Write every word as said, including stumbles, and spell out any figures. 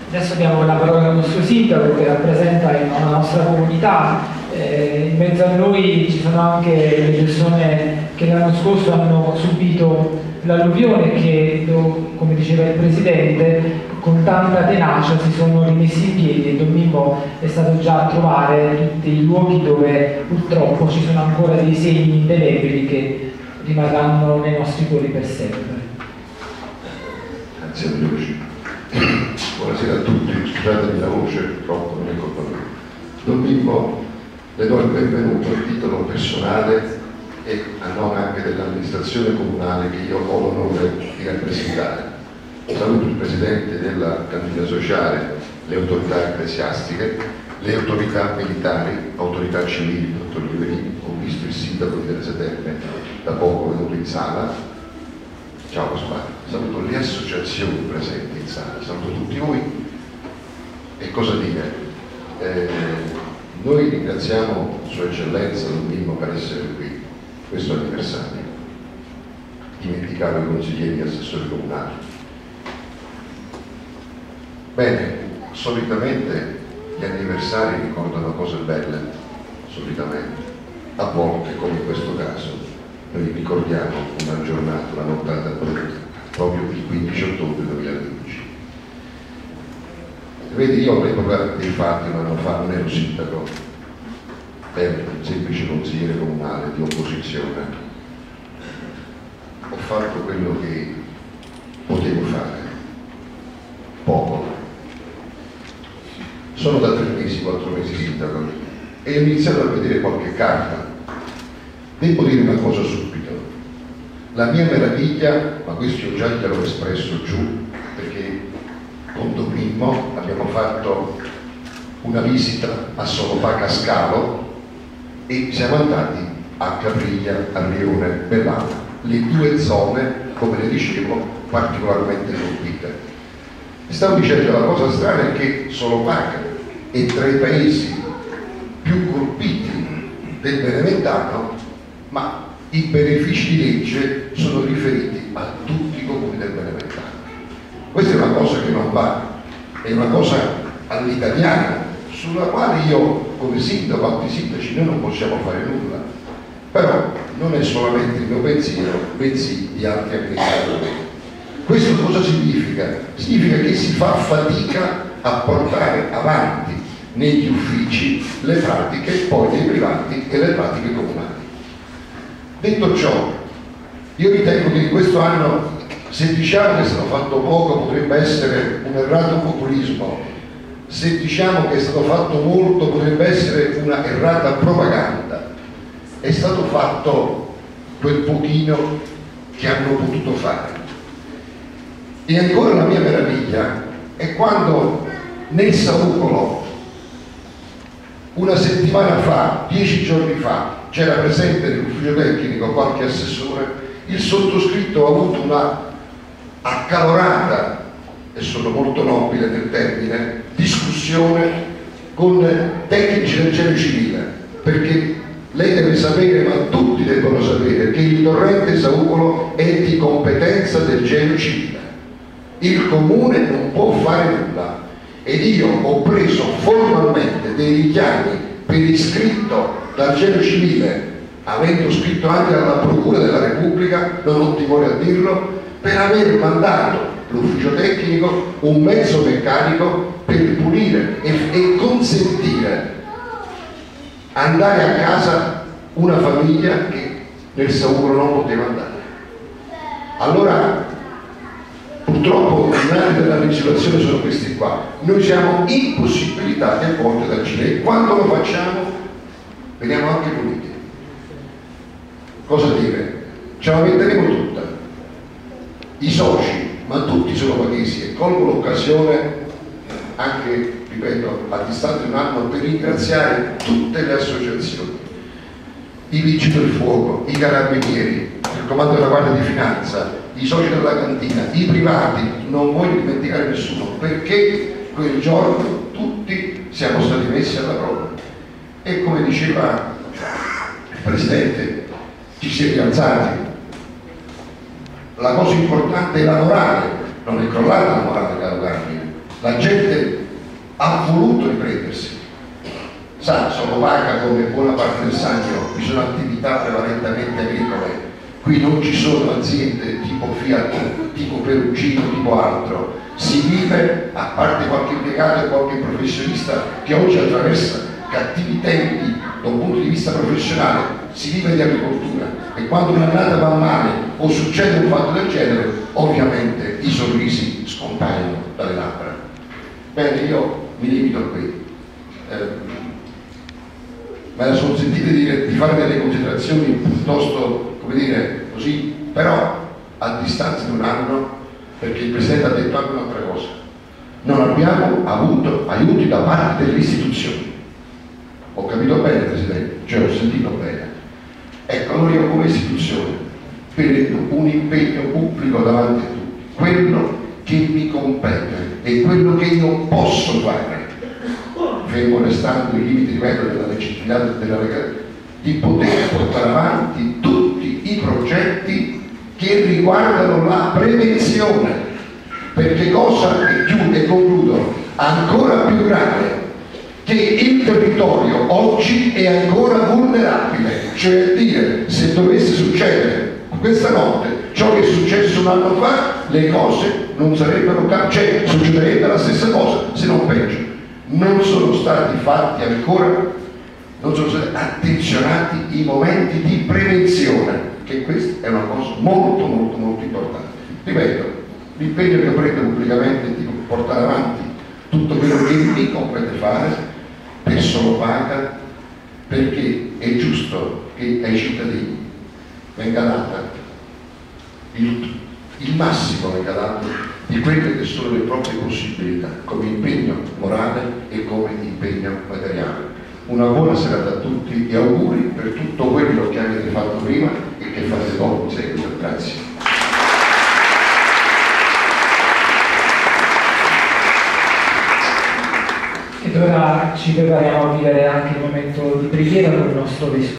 Adesso diamo la parola al nostro sindaco che rappresenta la nostra comunità. Eh, in mezzo a noi ci sono anche le persone che l'anno scorso hanno subito l'alluvione che, come diceva il Presidente, con tanta tenacia si sono rimessi in piedi, e Don Mimmo è stato già a trovare tutti i luoghi dove purtroppo ci sono ancora dei segni indelebili che rimarranno nei nostri cuori per sempre. Grazie a Luigi. Buonasera a tutti, scusatemi la voce, purtroppo non è colpa mia. Don Mimmo, le do il benvenuto a titolo personale e a nome anche dell'amministrazione comunale che io ho l'onore di rappresentare. Saluto il Presidente della Cantina Sociale, le autorità ecclesiastiche, le autorità militari, autorità civili, dottor Liverini, ho visto il sindaco di Teresa Terme da poco venuto in sala. Ciao Pasquale, saluto le associazioni presenti in sala, saluto tutti voi. E cosa dire? Eh, noi ringraziamo Sua Eccellenza Don Mimmo per essere qui, questo anniversario. Dimenticavo i consiglieri e assessori comunali. Bene, solitamente gli anniversari ricordano cose belle, solitamente. A volte, come in questo caso, noi ricordiamo una giornata, una nottata brutta, proprio il quindici ottobre duemilaquindici. Vedi, io all'epoca dei fatti un anno fa non ero sindaco, ero un semplice consigliere comunale di opposizione. Ho fatto quello che potevo fare, poco. Sono da tre mesi, quattro mesi sindaco e ho iniziato a vedere qualche carta. Devo dire una cosa subito, la mia meraviglia, ma questo io già gliel'ho espresso giù, perché con Don Mimmo abbiamo fatto una visita a Sonopaca Scalo e siamo andati a Capriglia, a Rione, Bellana, le due zone, come le dicevo, particolarmente colpite. Stavo dicendo, la cosa strana è che Sonopaca è tra i paesi più colpiti del Beneventano, ma i benefici di legge sono riferiti a tutti i comuni del Beneventano. Questa è una cosa che non va, è una cosa all'italiana, sulla quale io come sindaco, altri sindaci, noi non possiamo fare nulla. Però non è solamente il mio pensiero, bensì di altri amministratori. Questo cosa significa? Significa che si fa fatica a portare avanti negli uffici le pratiche poi dei privati e le pratiche comunali. Detto ciò, io ritengo che in questo anno, se diciamo che è stato fatto poco, potrebbe essere un errato populismo, se diciamo che è stato fatto molto, potrebbe essere una errata propaganda. È stato fatto quel pochino che hanno potuto fare. E ancora la mia meraviglia è quando nel Saucolo, una settimana fa, dieci giorni fa, c'era presente nell'ufficio tecnico qualche assessore, il sottoscritto ha avuto una accalorata, e sono molto nobile nel termine, discussione con tecnici del genio civile, perché lei deve sapere, ma tutti devono sapere, che il torrente Saucolo è di competenza del genio civile. Il comune non può fare nulla ed io ho preso formalmente dei richiami per iscritto dal genio civile, avendo scritto anche alla Procura della Repubblica, non ho timore a dirlo, per aver mandato l'ufficio tecnico un mezzo meccanico per pulire e, e consentire andare a casa una famiglia che nel Saucolo non poteva andare. Allora, purtroppo i nati della legislazione sono questi qua. Noi siamo impossibilitati a volte da agire e quando lo facciamo veniamo anche puniti. Cosa dire? Ce la metteremo tutta. I soci, ma tutti sono paghesi, e colgo l'occasione anche, ripeto, a distanza di un anno per ringraziare tutte le associazioni, i vigili del fuoco, i carabinieri, il comando della Guardia di Finanza, i soci della cantina, i privati, non voglio dimenticare nessuno, perché quel giorno tutti siamo stati messi alla prova. E come diceva il Presidente, ci si è rialzati. La cosa importante è la morale, non è crollata la morale, caro Carmine, La gente ha voluto riprendersi. Sa, sono vaga come buona parte del Sannio, vi sono attività prevalentemente agricole, qui non ci sono aziende tipo Fiat, tipo Perugino, tipo altro, si vive, a parte qualche impiegato e qualche professionista che oggi attraversa cattivi tempi da un punto di vista professionale, si vive di agricoltura, e quando un'annata va male o succede un fatto del genere, ovviamente i sorrisi scompaiono dalle labbra. Bene, io mi limito a qui. Eh, me la sono sentita dire di fare delle considerazioni piuttosto, come dire, così, però a distanza di un anno, perché il Presidente ha detto anche un'altra cosa: non abbiamo avuto aiuti da parte delle istituzioni. Ho capito bene, Presidente, cioè ho sentito bene. Ecco, allora io come istituzione prendo un impegno pubblico davanti a tutti, quello che mi compete e quello che io posso fare, fermo restando i limiti, ripeto, della legittimità della legalità, di poter portare avanti tutti i progetti che riguardano la prevenzione, perché cosa, e chiudo e concludo, ancora più grave, che il territorio oggi è ancora vulnerabile, cioè a dire, se dovesse succedere questa notte ciò che è successo un anno fa, le cose non sarebbero cambiate, cioè succederebbe la stessa cosa, se non peggio. Non sono stati fatti ancora, non sono stati attenzionati i momenti di prevenzione, che questa è una cosa molto molto molto importante. Ripeto, l'impegno che prendo pubblicamente è di portare avanti tutto quello che mi compete fare, per solo paga, perché è giusto che ai cittadini venga data il, il massimo, venga dato di quelle che sono le proprie possibilità, come impegno morale e come impegno materiale. Una buona serata a tutti e auguri per tutto quello che avete fatto prima e che fate dopo in seguito. Grazie. Ed ora ci prepariamo a vivere anche il momento di preghiera con il nostro Vescovo.